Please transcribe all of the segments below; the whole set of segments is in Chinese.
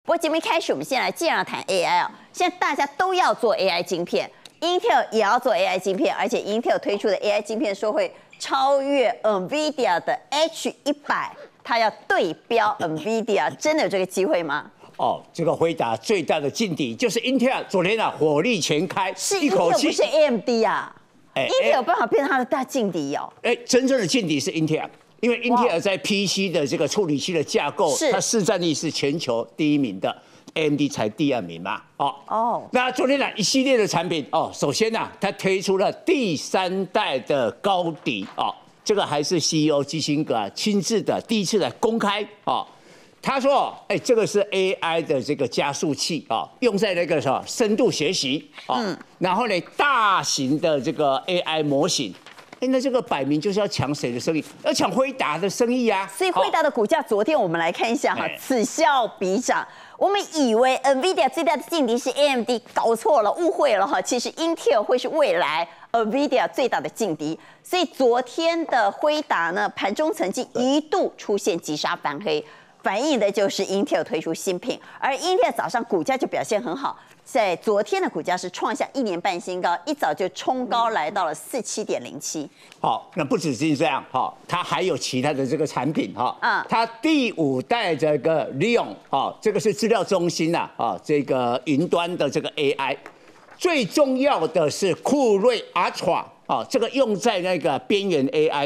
不过节目一开始，我们先来既然要谈 AI 啊，现在大家都要做 AI 晶片 ，Intel 也要做 AI 晶片，而且 Intel 推出的 AI 晶片说会超越 NVIDIA 的 H100，它要对标 NVIDIA， 真的有这个机会吗？ 哦，这个回答最大的劲敌就是 Intel， 昨天火力全开， 是 Intel 不是 AMD 啊，Intel 有办法变成它的大劲敌哦。 真正的劲敌是 Intel。因为 Intel 在 PC 的这个处理器的架构，它市占率是全球第1名的 ，AMD 才第2名嘛。那昨天呢一系列的产品首先呢，它推出了第3代的高底这个还是 CEO 基辛格亲自的第一次来公开他说这个是 AI 的这个加速器用在那个深度学习然后呢大型的这个 AI 模型。那这个摆明就是要抢谁的生意？要抢辉达的生意啊！ 所以辉达的股价，昨天我们来看一下此消彼长。我们以为 NVIDIA 最大的劲敌是 AMD， 搞错了，误会了其实 Intel 会是未来 NVIDIA 最大的劲敌。所以昨天的辉达呢，盘中曾经一度出现急杀翻黑，反映的就是 Intel 推出新品，而 Intel 早上股价就表现很好。在昨天的股价是创下1年半新高，一早就冲高来到了47.07。 那不只是这样它还有其他的这个产品它第5代这个 Leon 这个是资料中心这个云端的这个 AI， 最重要的是酷睿 Ultra 这个用在那个边缘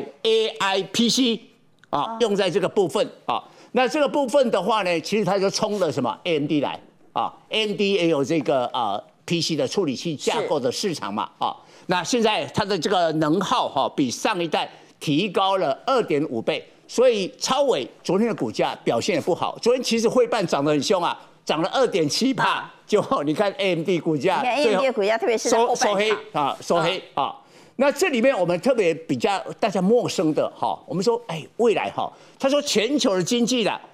AI PC 用在这个部分那这个部分的话呢，其实它就冲了什么 AMD 来。AMD 也有这个PC 的处理器架构的市场嘛那现在它的这个能耗比上一代提高了2.5倍，所以超微昨天的股价表现也不好，昨天其实汇办涨得很凶涨了2.7%，就你看 AMD 股价， 你看 AMD 的股价特别是收黑收黑那这里面我们特别比较大家陌生的我们说未来他说全球的经济的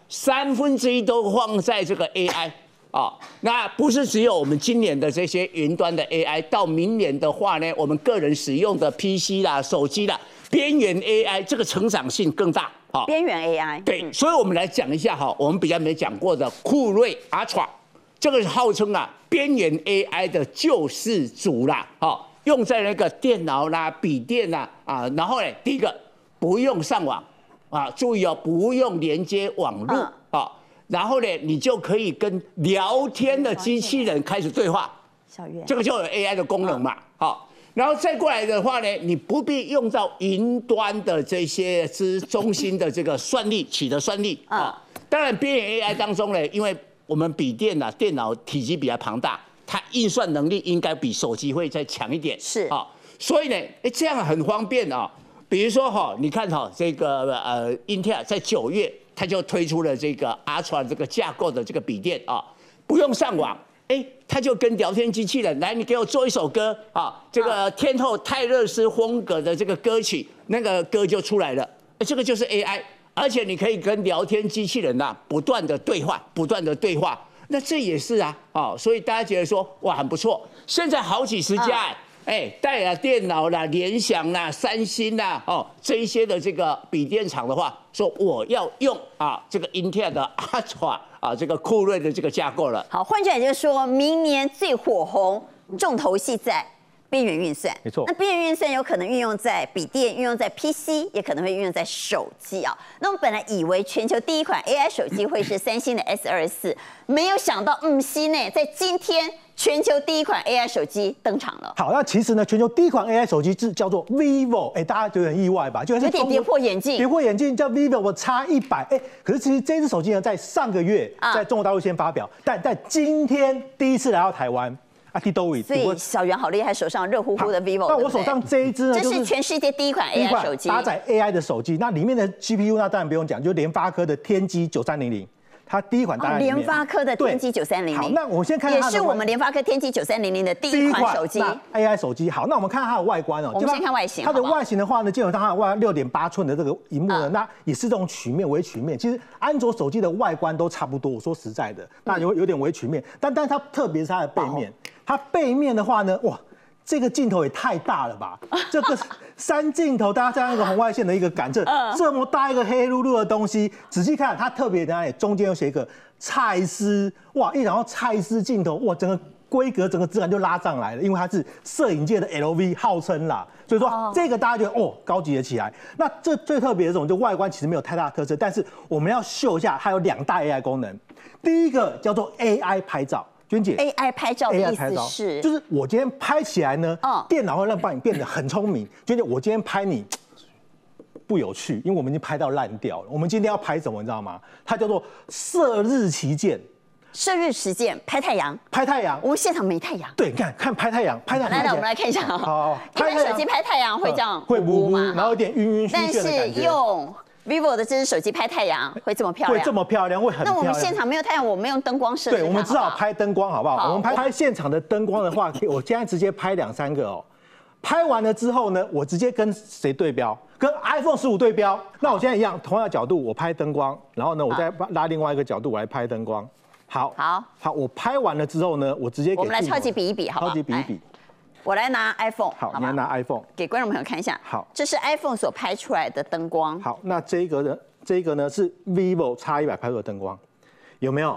1/3都放在这个 AI。那不是只有我们今年的这些云端的 AI， 到明年的话呢，我们个人使用的 PC 啦、手机啦，边缘 AI 这个成长性更大边缘 AI 对，所以我们来讲一下我们比较没讲过的酷睿 Ultra， 这个是号称边缘 AI 的救世主啦用在那个电脑啦、笔电啦然后呢，第一个不用上网注意不用连接网络然后呢，你就可以跟聊天的机器人开始对话，这个就有 AI 的功能嘛。然后再过来的话呢，你不必用到云端的这些中心的这个算力取得算力当然，边缘 AI 当中呢，因为我们笔电电脑体积比较庞大，它运算能力应该比手机会再强一点。 是所以呢，这样很方便比如说你看这个Intel 在9月。它就推出了这个 Ultra 这个架构的这个笔电不用上网，它就跟聊天机器人来，你给我做一首歌这个天后泰勒斯风格的这个歌曲，那个歌就出来了，这个就是 AI， 而且你可以跟聊天机器人不断的对话，那这也是所以大家觉得说哇很不错，现在好几十家戴尔电脑啦、联想啦、三星啦这一些的这个笔电厂的话，说我要用这个 Intel 的 Ultra 这个酷睿的这个架构了。 好，换句话就是说明年最火红重头戏在边缘运算， 没错。 那边缘运算有可能运用在笔电、运用在 PC， 也可能会运用在手机那我们本来以为全球第一款 AI 手机会是三星的 S24， 没有想到在今天。全球第一款 AI 手机登场了。 好，那其实呢，全球第一款 AI 手机是叫做 vivo， 大家觉得很意外吧？ 有点跌破眼镜。 跌破眼镜叫 vivo X100，可是其实这只手机呢，在上个月在中国大陆先发表，但在今天第一次来到台湾。 所以小袁好厉害，手上热乎乎的 vivo。 那我手上这一只呢， 这是全世界第一款 AI 手机， 搭载 AI 的手机。那里面的 GPU 那当然不用讲，就是联发科的天玑9300。它第一款搭载联发科的天玑9300， 好，那我们先看也是我们联发科天玑9300的第一款手机 AI 手机。好，那我们看它的外观我们先看外形。 它的外形的话呢，基本上它的外6.8寸的这个荧幕呢，那也是这种曲面微曲面。其实安卓手机的外观都差不多，我说实在的，那有点微曲面，但它特别是它的背面，它背面的话呢，哇。 这个镜头也太大了吧？这个3镜头，大家加上一个红外线的一个感测，这么大一个黑噜噜的东西，仔细看，它特别在哪里？中间有写一个蔡司，哇，一讲到蔡司镜头，哇，整个规格、整个质感就拉上来了，因为它是摄影界的 LV 号称啦，所以说这个大家觉得高级了起来。那这最特别的这种，就外观其实没有太大的特色，但是我们要秀一下，它有2大 AI 功能，第一个叫做 AI 拍照。娟姐 ，AI 拍照的意思是， 就是我今天拍起来呢，电脑会帮你变得很聪明。娟姐，我今天拍你不有趣，因为我们已经拍到烂掉了。我们今天要拍什么，你知道吗？它叫做射日旗舰。 射日旗舰拍太阳， 拍太阳。 我们现场没太阳。 对，你看拍太阳，拍太阳。 来，我们来看一下。 好， 一般手机拍太阳会这样， 会呜呜，然后有点晕晕眩眩的感觉。 但是用 vivo 的这只手机拍太阳会这么漂亮， 会这么漂亮，会很漂亮。 那我们现场没有太阳，我们用灯光射。 对，我们只好拍灯光，好不好？我们拍现场的灯光的话，我现在直接拍2、3个哦。拍完了之后呢，我直接跟谁对标？跟 iPhone 15对标。那我现在一样，同样的角度我拍灯光，然后呢，我再拉另外一个角度我来拍灯光。好，我拍完了之后呢，我直接给我们来超级比一比，好不好？ 超级比一比。 我来拿 iPhone， 好，你来拿 iPhone， 给观众朋友看一下。 好， 这是 iPhone 所拍出来的灯光。 好，那这个呢是 vivo X100拍出的灯光，有没有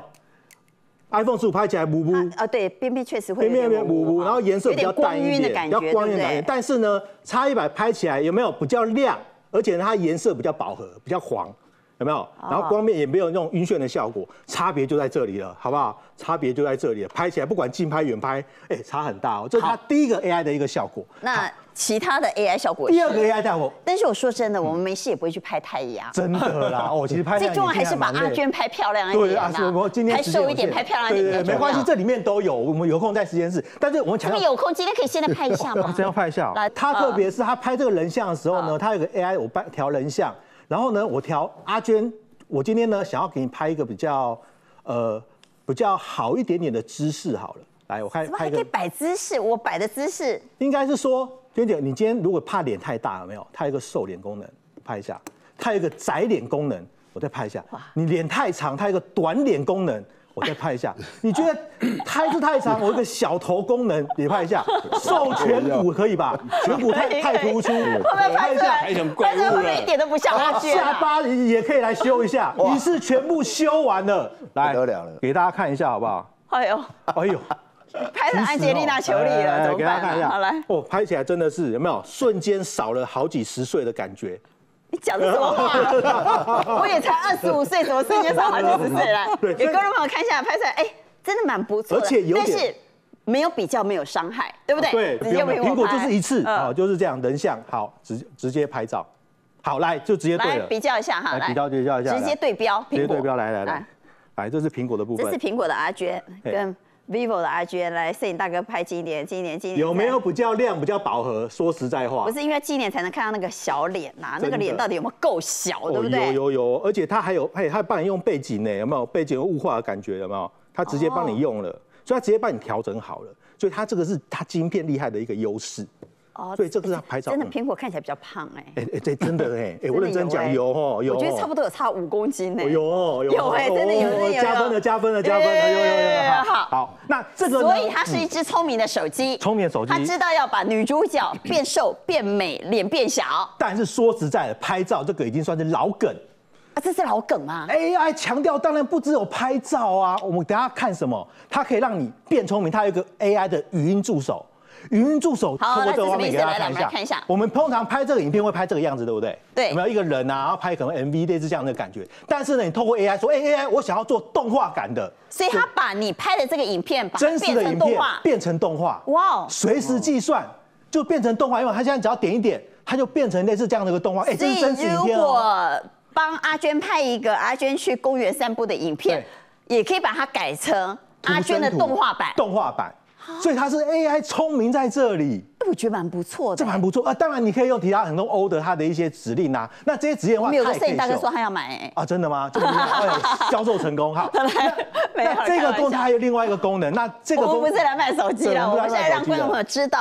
？iPhone 15拍起来呜呜， 对，边边确实会边边呜呜，然后颜色比较淡一点， 比较光晕的感觉。但是呢 ，X100拍起来有没有比较亮，而且呢它颜色比较饱和，比较黄。有没有？然后光面也没有那种晕眩的效果，差别就在这里了，好不好？差别就在这里了，拍起来不管近拍远拍，差很大哦。这是它第一个 AI 的一个效果。 那其他的 AI 效果？ 第二个 AI 效果。 但是我说真的，我们没事也不会去拍太阳。 真的啦，其实拍太阳最重要还是把阿娟拍漂亮一点。 对啊，我今天拍瘦一点，拍漂亮一点。 对，没关系，这里面都有，我们有空在实验室。但是我们强调， 有空今天可以现在拍一下吗？ 真要拍一下。它特别是它拍这个人像的时候呢，它有个 AI， 我调人像，然后呢，我调阿娟。我今天呢，想要给你拍一个比较好一点点的姿势，好了，来，我看拍一个。可以摆姿势？我摆的姿势应该是说，娟姐，你今天如果怕脸太大，有没有？它有一个瘦脸功能，拍一下；它有一个窄脸功能，我再拍一下。你脸太长，它有一个短脸功能。我再拍一下，你觉得拍是太长，我一个小头功能也拍一下，瘦颧骨可以吧？颧骨太突出， 拍一下， 拍成怪物了， 一点都不像阿娟。 下巴也可以来修一下，于是全部修完了，来给大家看一下好不好？ 哎呦，拍成安吉丽娜·裘丽了， 给大家看一下。 好来， 拍起来真的是有没有瞬间少了好几十岁的感觉？ 你讲的什么话？我也才25岁，怎么瞬间少好几十岁了？给观众朋友看一下，拍出来，真的蛮不错的， 而且有点， 但是没有比较，没有伤害，对不对？ 对，苹果就是一次就是这样，人像好，直接拍照，好来就直接对了， 来比较一下哈， 来比较一下， 直接对标， 直接对标，来，这是苹果的部分， 这是苹果的阿娟跟 vivo 的阿娟，来摄影大哥拍近一点， 有没有比较亮、比较饱和？说实在话， 不是因为近一点才能看到那个小脸呐，那个脸到底有没有够小，对不对？ 有，而且它还帮你用背景呢，有没有背景有雾化的感觉？有没有？它直接帮你用了，所以它直接帮你调整好了，所以它这个是它晶片厉害的一个优势。所以这个是它拍照。 真的苹果看起来比较胖这真的我认真讲有， 我觉得差不多有差5公斤有真的有， 加分了，有。好，那这个所以它是一只聪明的手机，它知道要把女主角变瘦、变美、脸变小。 但是说实在的，拍照这个已经算是老梗。 这是老梗吗 ？AI 强调当然不只有拍照啊，我们等下看什么？它可以让你变聪明，它有一个 AI 的语音助手。语音助手透过这个画面给大家看一下。我们通常拍这个影片会拍这个样子，对不对？ 对。 有没有一个人啊？然后拍可能 MV 类似这样的感觉。但是呢，你透过 AI 说，AI 我想要做动画感的， 所以他把你拍的这个影片，把真实的影片变成动画。 哇！ 随时计算就变成动画，因为他现在只要点一点，它就变成类似这样的一个动画。这是真实影片。 如果帮阿娟拍一个阿娟去公园散步的影片，也可以把它改成阿娟的动画版。所以它是 AI 聪明在这里， 我觉得蛮不错的， 这蛮不错当然你可以用其他很多order它的一些指令啊，那这些指令的话， 有个摄影大哥说他要买真的吗？这个销售成功哈。那这个功能还有另外一个功能，那这个我们不是来卖手机了，我们现在让观众朋友知道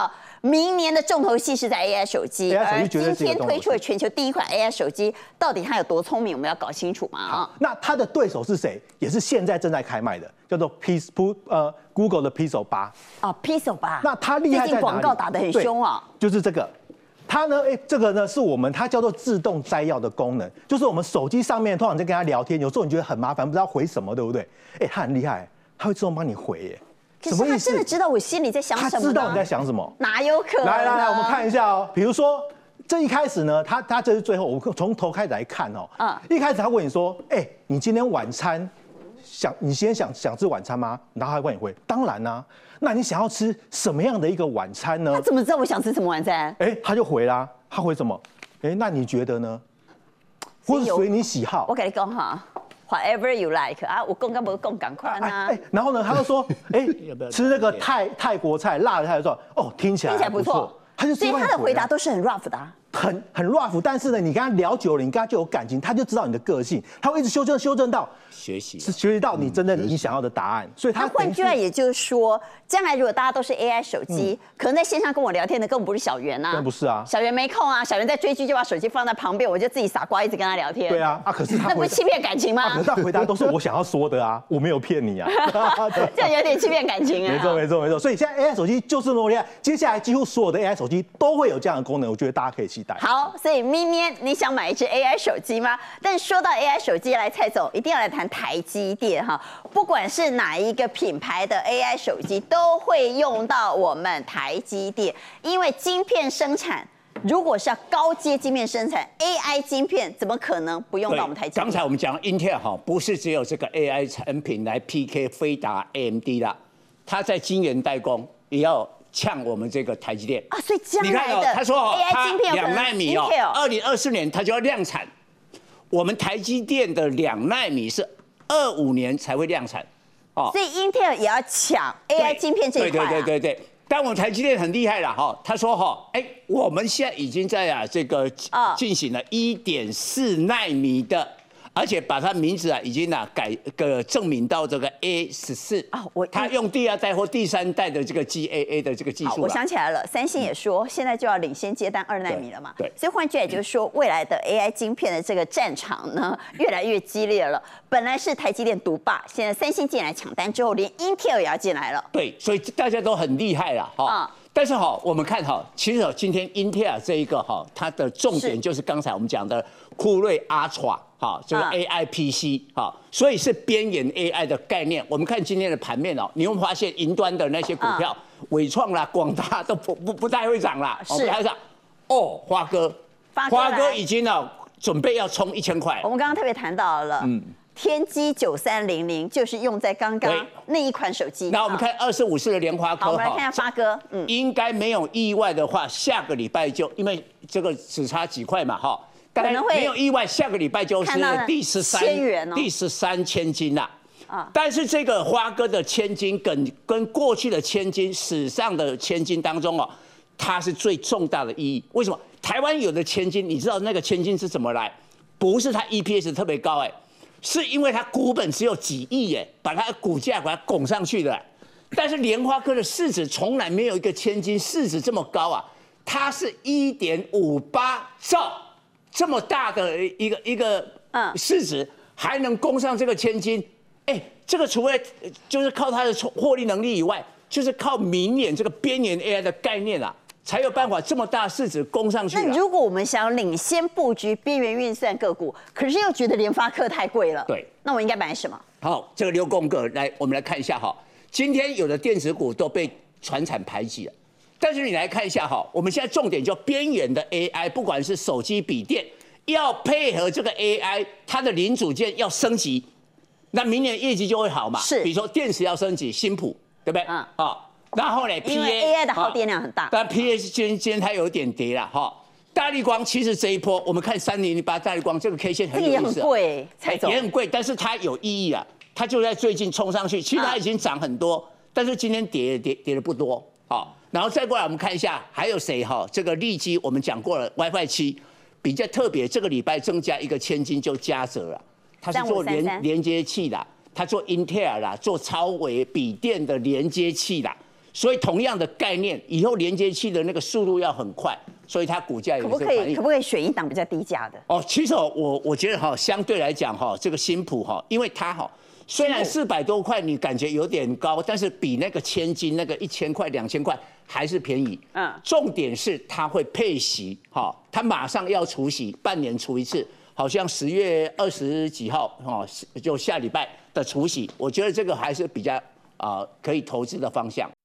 明年的重头戏是在 AI 手机，而今天推出了全球第一款 AI 手机，到底它有多聪明，我们要搞清楚嘛啊。 那它的对手是谁？也是现在正在开卖的，叫做 Google 的 Pixel 8。 Pixel 8。 那它厉害在哪里？ 最近广告打得很凶啊。 就是这个。它呢，这个呢是它叫做自动摘要的功能，就是我们手机上面通常在跟它聊天，有时候你觉得很麻烦，不知道回什么，对不对？它很厉害，它会自动帮你回耶。 可是他真的知道我心里在想什么？ 他知道你在想什么？ 哪有可能？ 来，我们看一下哦。比如说，这一开始呢，他这是最后，我从头开始来看哦。一开始他问你说，你今天晚餐你今天想吃晚餐吗？然后他问你回，当然啦。那你想要吃什么样的一个晚餐呢？ 他怎么知道我想吃什么晚餐？ 他就回啦，他回什么？那你觉得呢？或者随你喜好。 我跟你讲哈。Whatever you like 啊，我讲不讲赶快啊。 然后呢，他就说，吃那个泰国菜，辣的菜，说听起来不错。 所以他的回答都是很 rough 的。 很 rough， 但是呢，你跟他聊久了，你跟他就有感情，他就知道你的个性，他会一直修正到学习到你真正你想要的答案。所以他换句话也就是说，将来如果大家都是 AI 手机，可能在线上跟我聊天的根本不是小圆啊， 不是啊， 小圆没空啊，小圆在追剧就把手机放在旁边，我就自己傻瓜一直跟他聊天。 对啊，可是他那不是欺骗感情吗？ 可是他回答都是我想要说的啊，我没有骗你啊， 这样有点欺骗感情啊。 没错。所以现在 AI 手机就是那么厉害，接下来几乎所有的 AI 手机都会有这样的功能，我觉得大家可以期待。 好，所以明年你想买一只 AI 手机吗？但说到 AI 手机，来蔡总一定要来谈台积电哈，不管是哪一个品牌的 AI 手机，都会用到我们台积电，因为晶片生产。如果是要高阶晶片生产 AI 晶片，怎么可能不用到我们台积电？ 刚才我们讲 Intel 哈，不是只有这个 AI 产品来 PK 飞达 AMD 啦，它在晶圆代工也要呛我们这个台积电啊。所以将来的他说 AI 晶片 2奈米2024年它就要量产，我们台积电的2奈米是25年才会量产。 所以 Intel 也要抢 AI 晶片这一块。 对。但我们台积电很厉害了哈，他说我们现在已经在这个进行了1.4奈米的，而且把它名字已经证明到这个 A14 他用第2代或第3代的这个 GAA 的这个技术。 我想起来了，三星也说现在就要领先接单2奈米了嘛。 对。 所以换句话也就是说，未来的 AI 晶片的这个战场呢，越来越激烈了。本来是台积电独霸，现在三星进来抢单之后，连 Intel 也要进来了。 对，所以大家都很厉害了哈。但是我们看其实今天 Intel 这一个它的重点就是刚才我们讲的酷睿 Ultra 这个 AI PC 所以是边缘 AI 的概念。我们看今天的盘面你会发现云端的那些股票，伟创啦、广达都不太会涨啦。 是。 花哥已经准备要冲1000块。 我们刚刚特别谈到了，天玑9300就是用在刚刚那一款手机。 那我们看25的联发科， 好，我们来看一下发哥， 应该没有意外的话，下个礼拜就因为这个只差几块嘛，可能会没有意外，下个礼拜就是第13千金啦。但是这个花哥的千金跟过去的千金史上的千金当中它是最重大的意义。为什么？台湾有的千金，你知道那个千金是怎么来？不是它 EPS 特别高是因为它股本只有几亿把它的股价把它拱上去的。但是联发科的市值从来没有一个千金市值这么高它是1.58兆这么大的一个市值，还能攻上这个千金。这个除了就是靠它的获利能力以外，就是靠明年这个边缘 AI 的概念才有办法这么大市值攻上去。 那如果我们想领先布局边缘运算个股，可是又觉得联发科太贵了， 对， 那我应该买什么？ 好，这个6宫格我们来看一下今天有的电子股都被传产排挤了，但是你来看一下我们现在重点就边缘的 AI， 不管是手机、笔电，要配合这个 AI， 它的零组件要升级，那明年业绩就会好嘛。 是， 比如说电池要升级，新普，对不对？然后呢 ，因为 AI 的耗电量很大， 但 PA 今天它有点跌了大立光其实这一波，我们看3008大立光这个 K 线很有意思， 这个也很贵，蔡总也很贵，但是它有意义它就在最近冲上去，其实它已经涨很多，但是今天跌的不多然后再过来我们看一下还有谁这个利基我们讲过了 WiFi 7比较特别，这个礼拜增加1个千金就加折了，它是做连接器的。它做 Intel 啦，做超微笔电的连接器啦， 所以同样的概念，以后连接器的那个速度要很快，所以它股价也是可不可以选一档比较低价的？ 哦，其实我觉得相对来讲这个新普因为它虽然400多块你感觉有点高，但是比那个千金那个1000块2000块还是便宜。重点是它会配息它马上要除息，半年除一次。好像10月20几号就下礼拜的除息，我觉得这个还是比较可以投资的方向。